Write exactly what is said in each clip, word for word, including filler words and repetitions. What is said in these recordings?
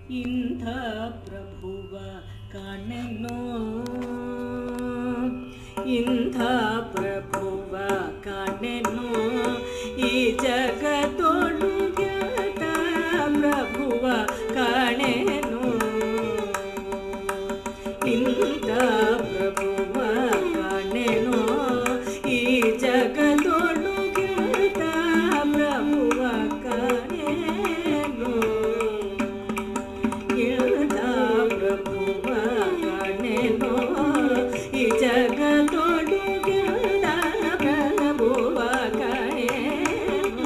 ಇಂಥ ಪ್ರಭುವ ಕಾಣೆನೋ ಇಂಥ ಪ್ರಭುವ ಕಾಣೆನೋ ಈ ಜಗತ್ತೊಳು ಗೆಳತ ಪ್ರಭುವ ಕಾಣೆನೋ ಇಂಥ ಪ್ರಭುವ ಕಾಣೆನೋ ಈ ಜಗತ್ತೊಳು ಗೆಳತ ಪ್ರಭುವ ಕಾಣೆನೋ ಗೆಳತ ಪ್ರಭುವ ಕಾಣೆನೋ ಈ ಜಗತ್ತೊಳು ಗೆಳತ ಪ್ರಭುವ ಕಾಣೆನೋ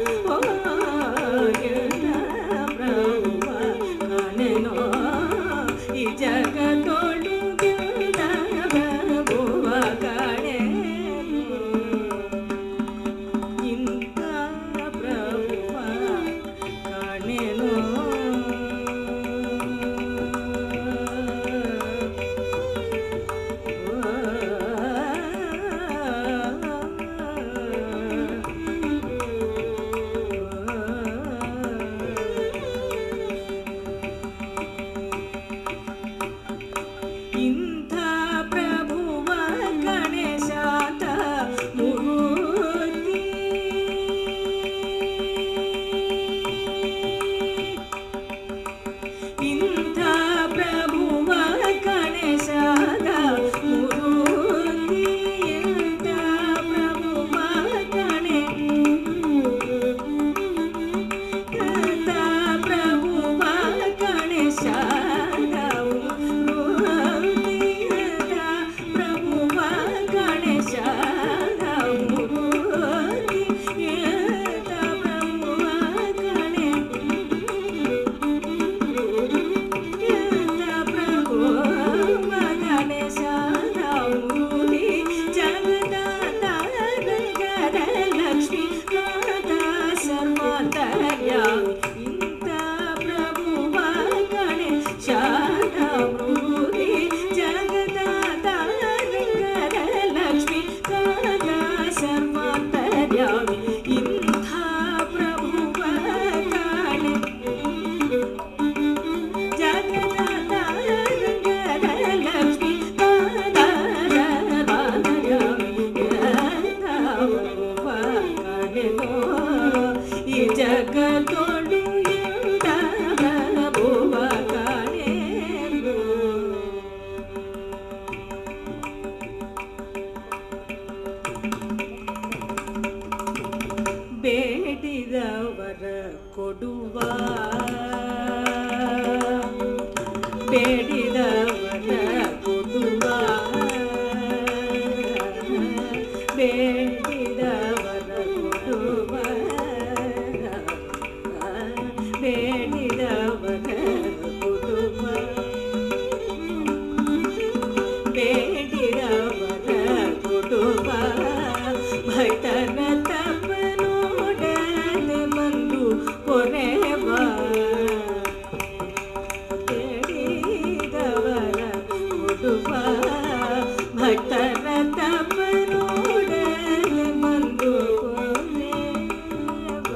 ಗೆಳತ ಪ್ರಭುವ ಕಾಣೆನೋ ಈ ಜಗತ್ತೊಳು ಗೆಳತ ಪ್ರಭುವ ಕಾಣೆನೋ ಇಂಥ ಪ್ರಭುವ ಕಾಣೆನೋ ಇಂಥ ಪ್ರಭುವ ಗಣೇಶಾತ ಮೂರ್ತಿ ಇಂಥ ಪ್ರಭುವ ಗಣೇಶಾತ ಮೂರ್ತಿ ಇಂಥ ಪ್ರಭುವ ಗಣೇ ಇಂಥ ಪ್ರಭುವ ಗಣೇಶಾತ ಇಂಥ ಪ್ರಭುವ ಗಣೇಶಾತ ಮೂರ್ತಿ ಜಗದಾತ ಲಕ್ಷ್ಮೀ ಕಾದ ಸರ್ವಾಂತರ್ಯಾಮಿ ಇಂಥ ಪ್ರಭುವ ಕಾಣೆ ಜಗದಾತ ಲಕ್ಷ್ಮೀ ಕಾದ ಸರ್ವಾಂತರ್ಯಾಮಿ ಇಂಥ ಪ್ರಭುವ ಕಾಣೆನೋ ಈ ಜಗತ್ತೊಳು ಇಂಥ ಪ್ರಭುವ ಕಾಣೆನೋ ಬೇಡಿದವರ ಕೊಡುವ ಬೇಡಿದವರ ಕೊಡುವ ಬೇಡಿದವರ ಕೊಡುವ ಬೇಡಿದವರ ಕೊಡುವ ಬೇಡಿದವರ ಕೊಡುವ ಭಕ್ತರ ತಪ್ಪನೋಡನೆ ಬಂದು ಕೊರೆವ ಬೇಡಿದವರ ಕೊಡುವ ಭಕ್ತರ ತಪ್ಪನೋಡನೆ ಬಂದು ಕೊರೆವ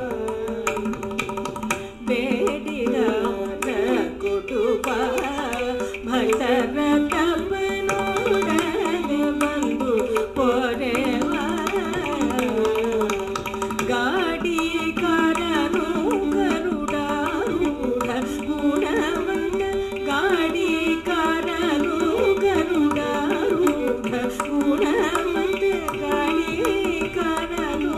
ಬೇಡಿದವರ ಕೊಡುವ ಭಕ್ತರ ತಪ್ಪನೋಡನೆ ಬಂದು ಕೊರೆವ ಗಾಡಿಕಾರನು ಗರುಡಾರೂಢ ಗುಣವಂತ ಗಾಡಿಕಾರನು ಗರುಡಾರೂಢ ಗುಣವಂತ ಗಾಡಿಕಾರನು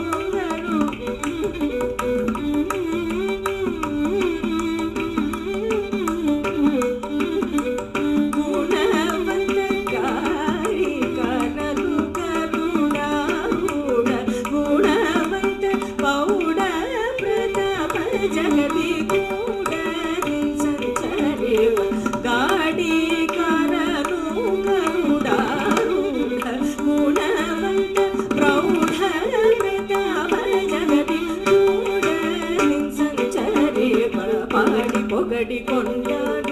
ಗುಣವಂತ ಗಾಡಿಕಾರನು ಗರುಡಾರೂಢ ಗುಣವಂತ ಪೌಡ ಪ್ರತಾಪ ಜಗದಿ ಕೂಡ ಸಂಚರಿವ ಗಾಡಿಕಾರನು ಗರುಡಾರೂಢ ಗುಣವಂತ ಪ್ರೌಢ ಪ್ರತಾಪ ಜಗದಿ ಕೂಡ ಸಂಚರಿವ ಪಾಡಿ ಪೊಗಡಿ ಕೊಂಡಾಡ